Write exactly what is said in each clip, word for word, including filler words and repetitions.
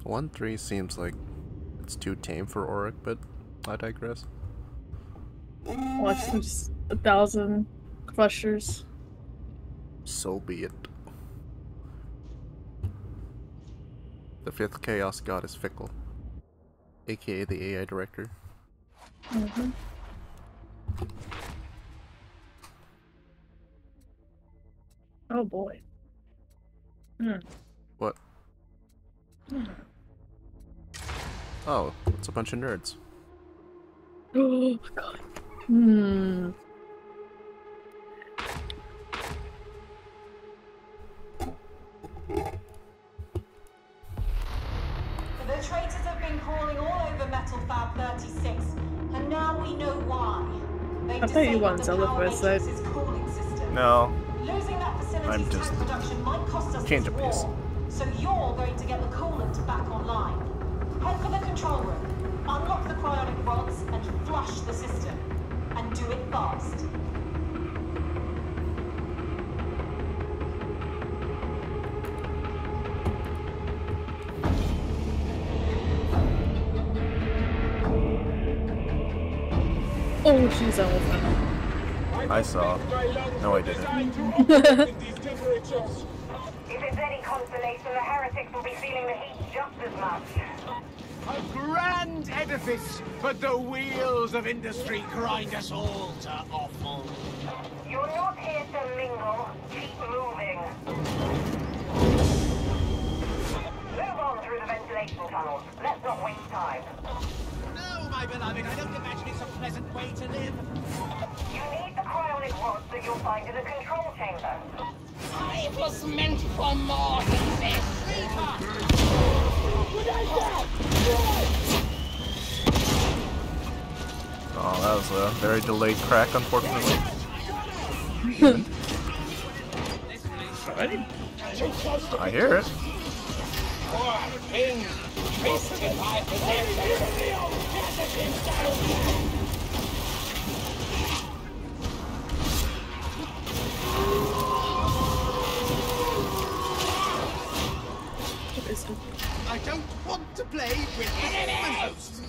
one three seems like it's too tame for Auric, but I digress. Watch them just a thousand crushers. So be it. The fifth Chaos God is Fickle, aka the A I director. Mm-hmm. Oh boy. Hmm. What? Hmm. Oh, it's a bunch of nerds. Oh god. Hmm. The traitors have been crawling all over Metal Fab thirty-six, and now we know why. They've I thought you wanted disabled the Zelda power first, though. matrix's cooling system. No. Losing that facility's I'm just tank production might cost us change this of pace. war, so you're going to get the coolant back online. Head for the control room, unlock the cryonic rods, and flush the system. And do it fast. Oh, she's over. I saw. No, I didn't. If it's any consolation, the heretics will be feeling the heat just as much. A grand edifice, but the wheels of industry grind us all to offal. You're not here to mingle. Keep moving. Move on through the ventilation tunnels. Let's not waste time. No, my beloved, I don't imagine it's a pleasant way to live. You need the cryonic rods that you'll find in the control chamber. I was meant for more than this. Oh, that was a very delayed crack, unfortunately. I hear it. I don't want to play with the human host.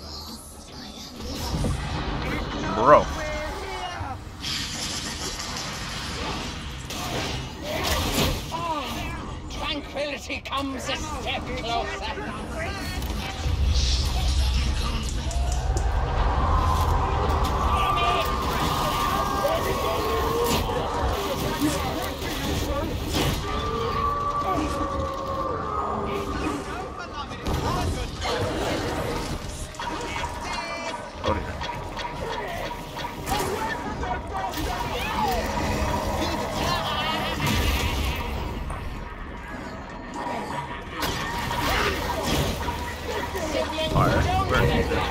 Bro. Tranquility comes a step closer. Oh dear. Fire. Where is it?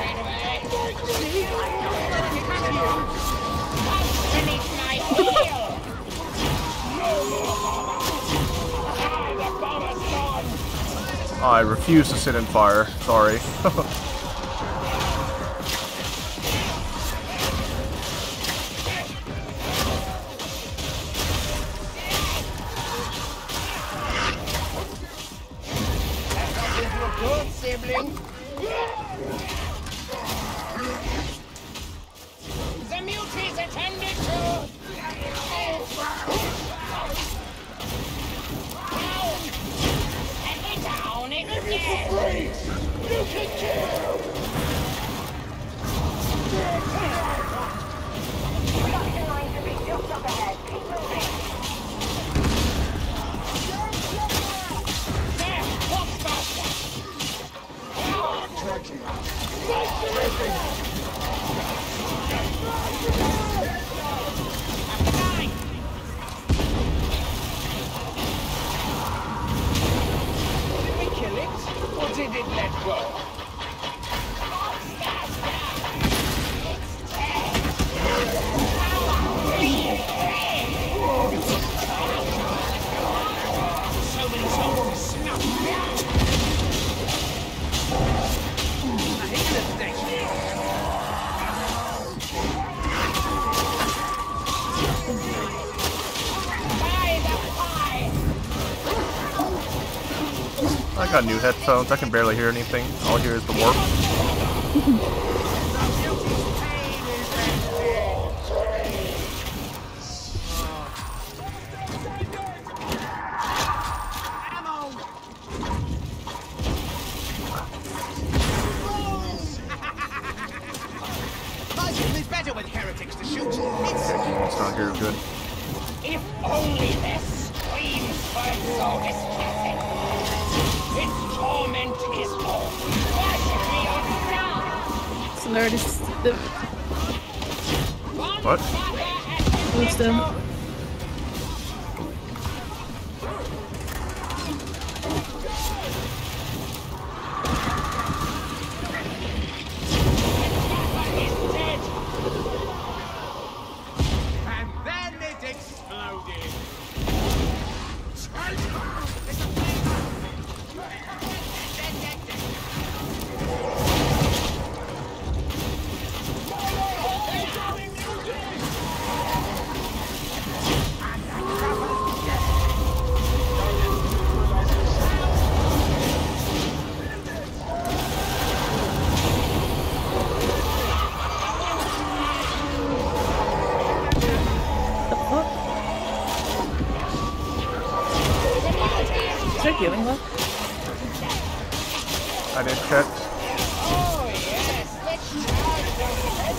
Oh, I refuse to sit in fire. Sorry. Good sibling. The muti's attended to. Down. Set it down again. You can kill. Production line should be just up ahead. Keep moving. There, watch faster. Did we kill it, or did it let go? So many souls to snuff. I hate this thing. By the pie. I got new headphones. I can barely hear anything. All I hear is the warp. It's better with heretics to shoot. It's It's not here good. If only their screams weren't so distressing. Its torment is more. Worship me or die! So Lord is the What? wisdom. and then it exploded. The fuck? Is there healing left? I didn't check. Oh, yes, let's charge them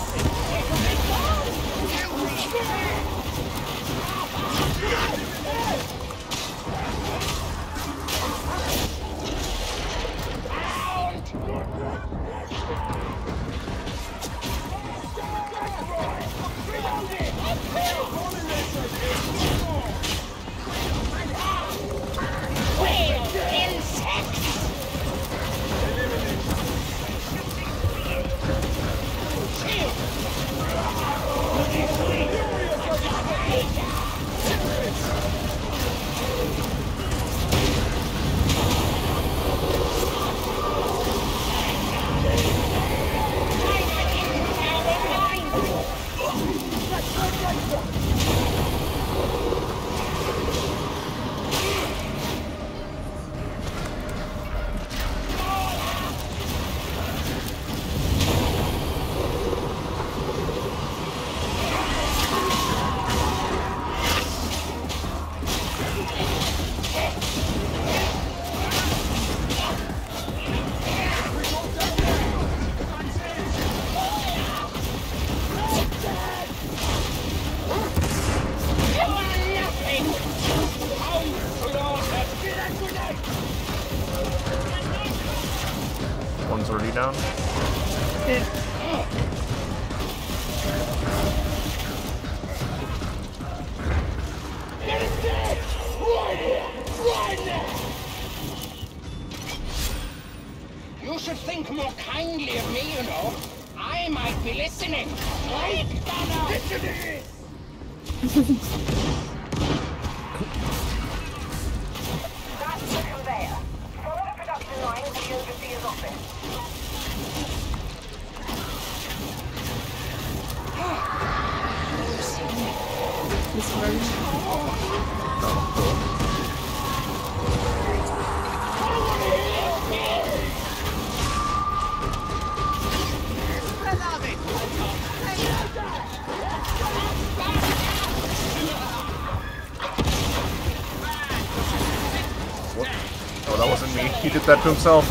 One's already down. You should think more kindly of me, you know. I might be listening. Right, Donna? Listen to this! That's the conveyor. Follow the production line to the overseer's office. This one. What? Oh, that wasn't me. He did that to himself.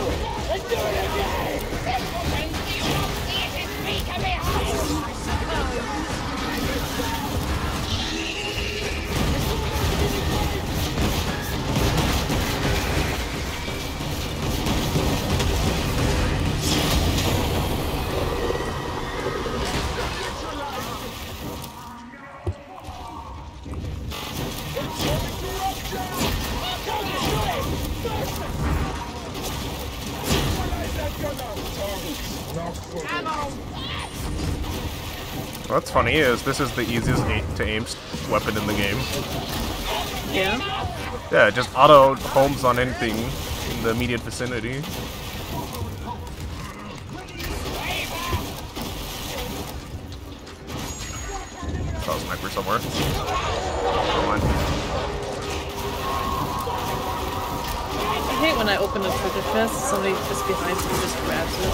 What's funny is this is the easiest to aim weapon in the game. Yeah. Yeah, it just auto homes on anything in the immediate vicinity. Saw a sniper somewhere. Never mind. hate when I open a treasure chest, somebody just behind me just grabs it.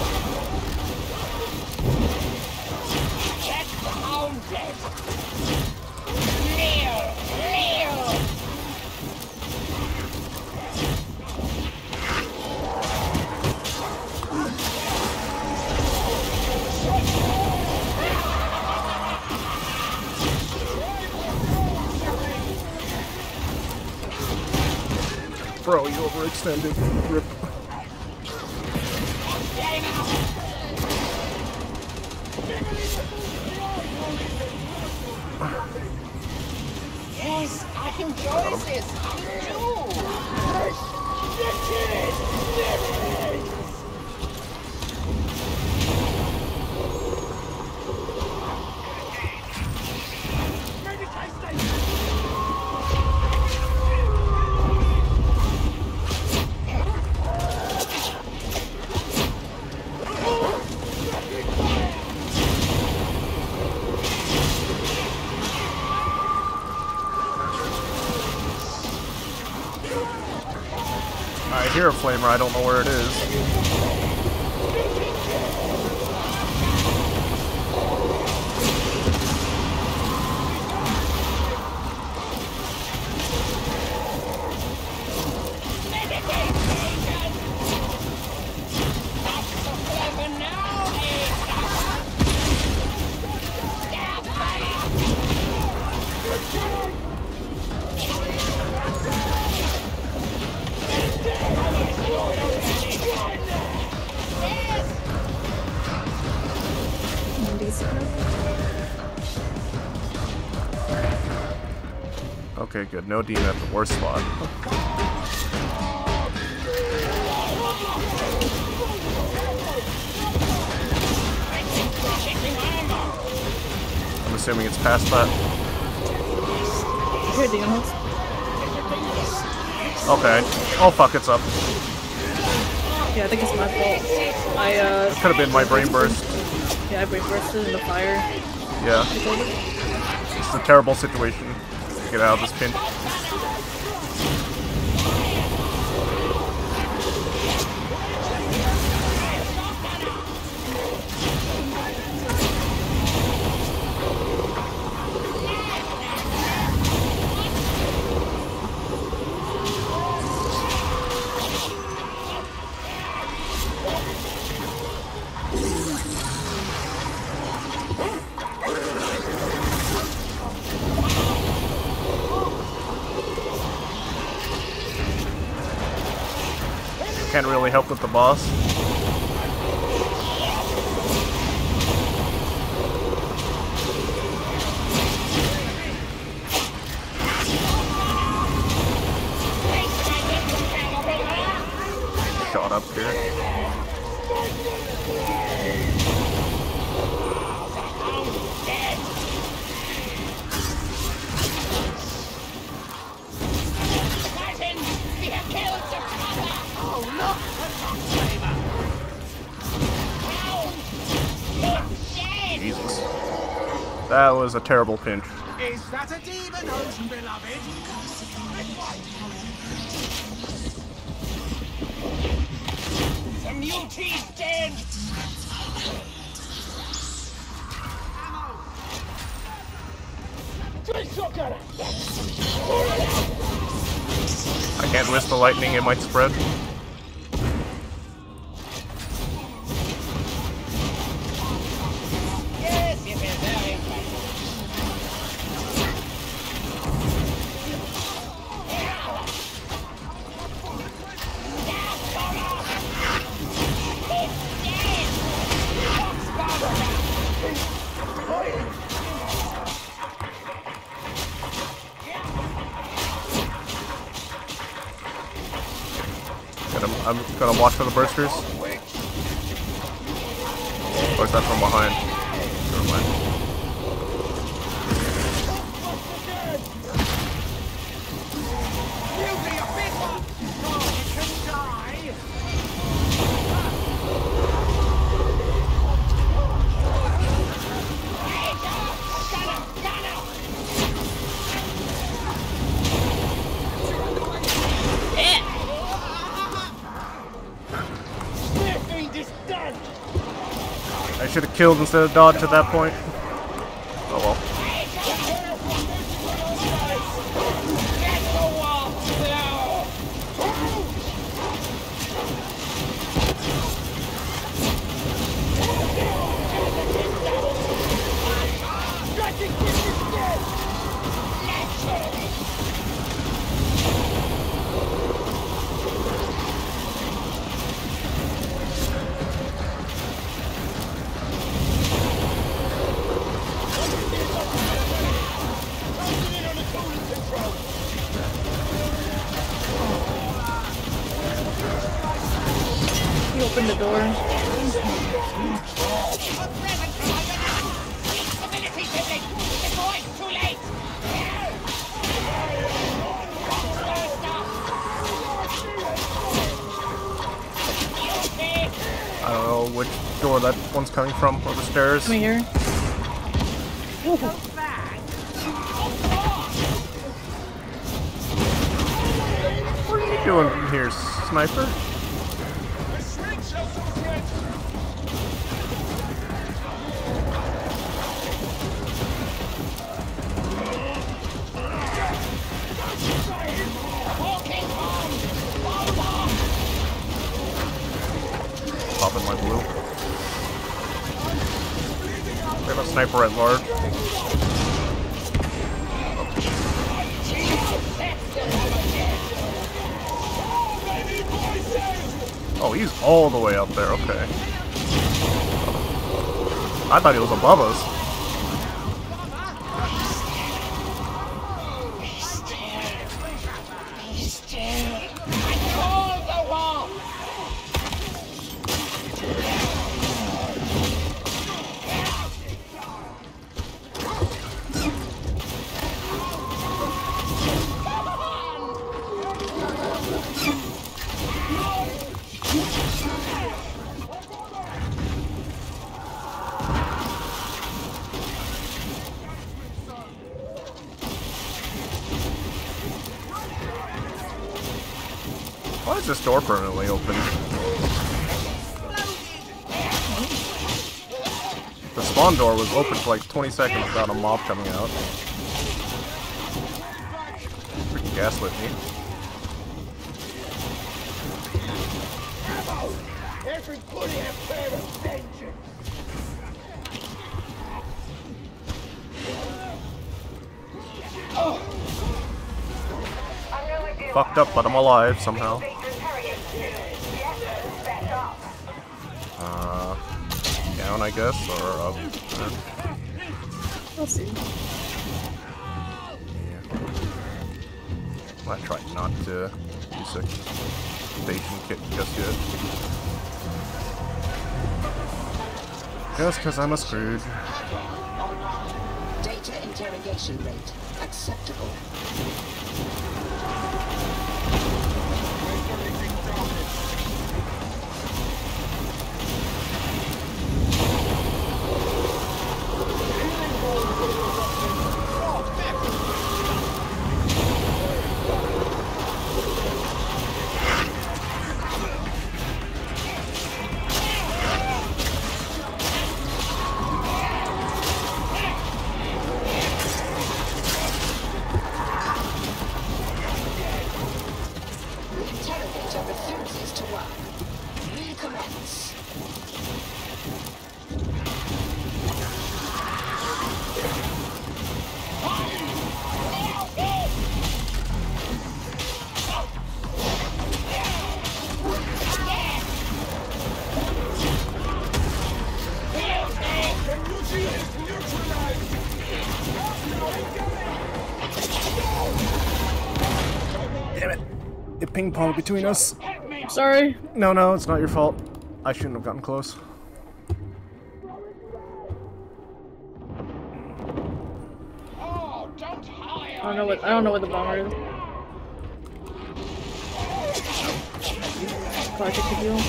Get pounded! Kneel! Kneel! Bro, you overextended. Rip. Yes, I enjoy this. I do. I hear a flamer, I don't know where it is. Okay, good. No demon at the worst spot. I'm assuming it's past that. Here, demon holes. Okay. Oh fuck, it's up. Yeah, I think it's my fault. I, uh... It could have been my brain burst. Yeah, I brain bursted in the fire. Yeah. It's a terrible situation to get out of this pinch. Can't really help with the boss. Shot up here. Jesus. That was a terrible pinch. Is that a demon, ocean beloved? The mutee's dead! I can't risk the lightning, it might spread. Yes, it is very funny. I'm gonna watch for the bursters. Or is that from behind? Never mind. I should have killed instead of dodged at that point. Oh well. Open the door. I don't know which door that one's coming from, or the stairs. Come here. Ooh. What are you doing in here, sniper? Popping my blue. We have a sniper at large. Oh, he's all the way up there, okay. I thought he was above us. Why is this door permanently open? The spawn door was open for like twenty seconds without a mob coming out. Freaking gaslit me. Everybody have prayer of vengeance. Fucked up, but I'm alive somehow. Uh, down, I guess, or up. We'll see. Yeah. I tried not to use a station kit just yet. Just because I'm a Scrooge. Data interrogation rate acceptable. Ping pong between us. Sorry. No, no, it's not your fault. I shouldn't have gotten close. Oh, don't hire I don't know what I don't know what the bomber is. Project to deal.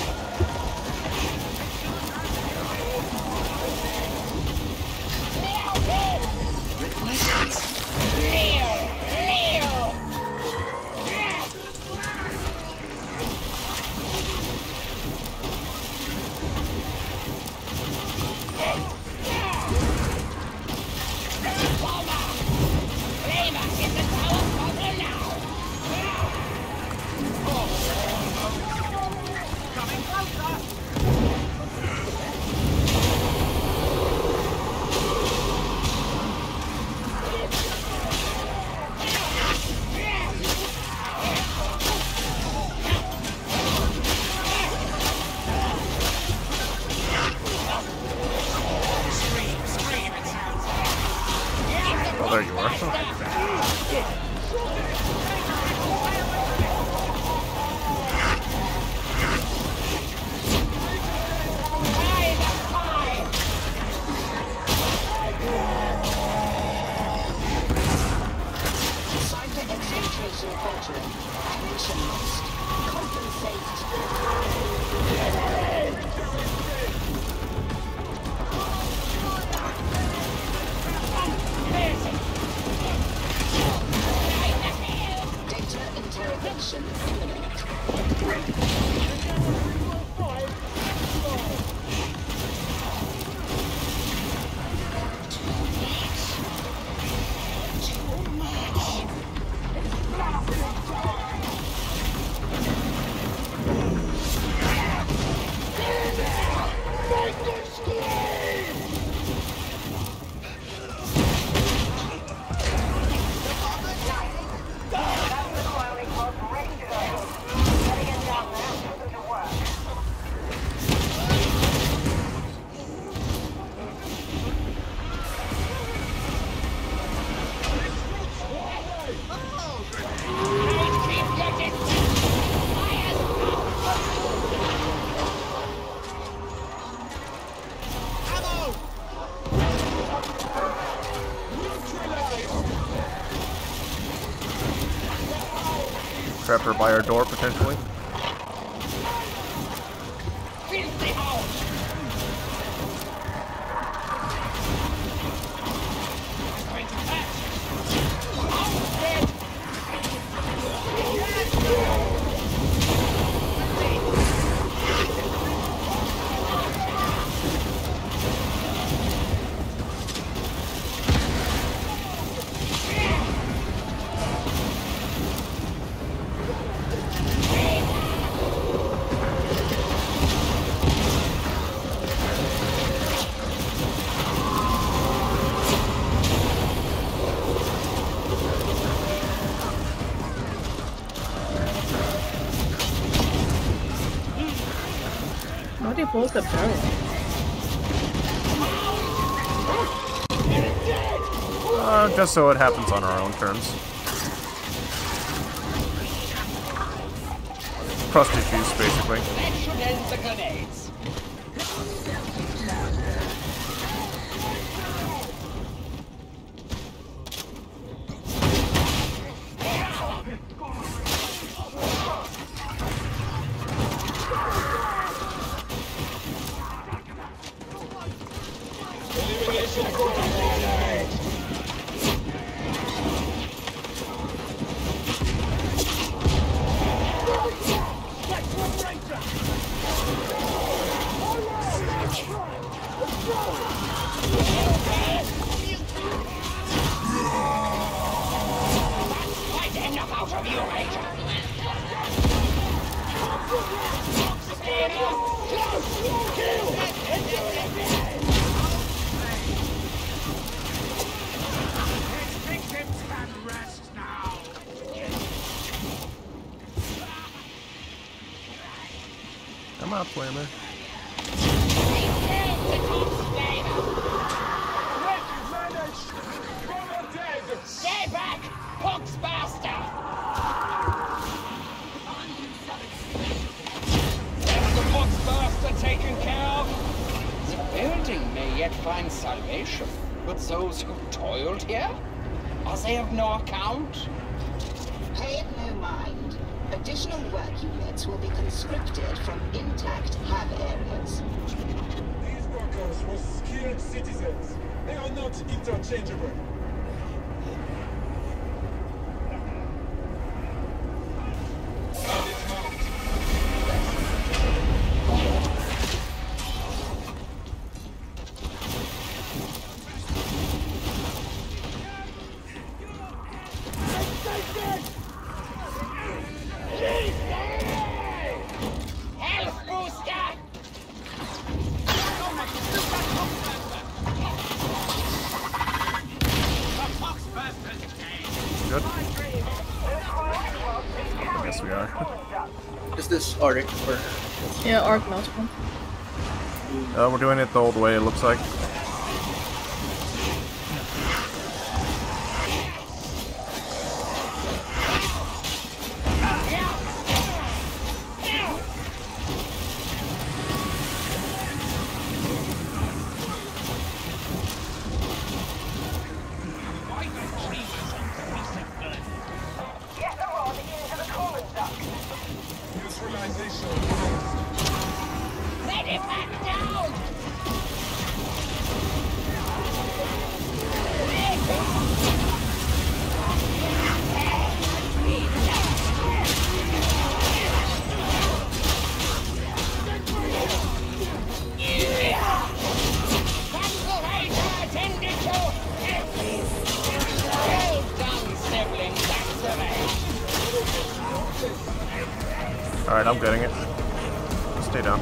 there you are. Psyker exfiltration veteran. Connection lost. Compensate. Data interrogation imminent. Trap her by our door, potentially. Why do you pulls the barrel? Uh, just so it happens on our own terms. Crust issues, basically. That should end the grenades. Come on, Flamer. Stay back, Pox bastard! Is the Pox bastard taken care of? The building may yet find salvation, but those who toiled here? Are they of no account? Pay it no mind. Additional work units will be conscripted from intact hab areas. These workers were skilled citizens. They are not interchangeable. Is this Auric or? Yeah, Auric Maelstrom. Uh, we're doing it the old way, it looks like. Alright, I'm getting it. Stay down.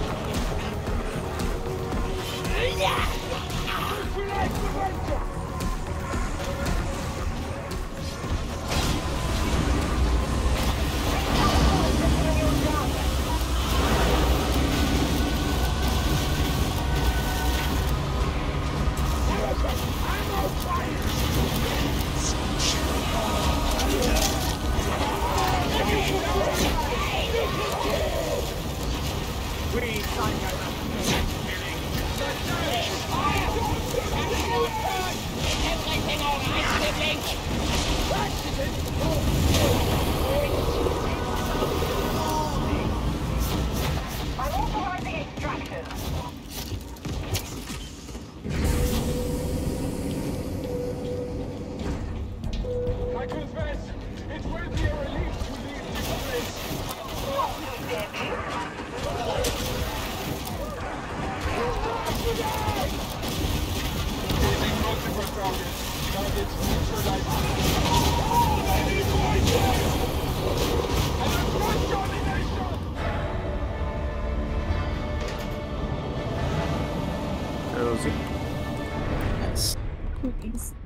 Cozy. Nice. Cookies.